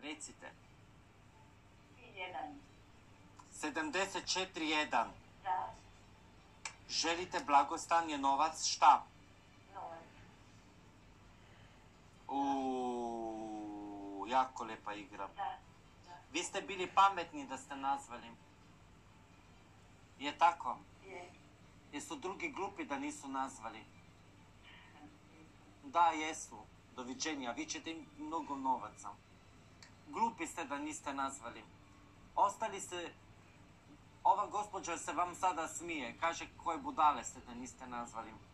Recite. 1. 74-1. Da. Želite blagostanje, novac, šta? Novac. Jako lijepa igra. Da. Vi ste bili pametni da ste nazvali. Je tako? Je. Jesu drugi glupi da nisu nazvali? Da, jesu. Doviđenja. Vi ćete im mnogo novaca. Glupi ste da niste nazvali. Ostali ste... Ova gospođa se vam sada smije. Kaže koje budale ste da niste nazvali.